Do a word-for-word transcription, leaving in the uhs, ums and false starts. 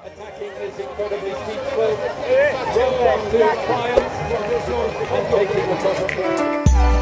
Attacking is incredibly peaceful. Well back to triumph and taking the top of the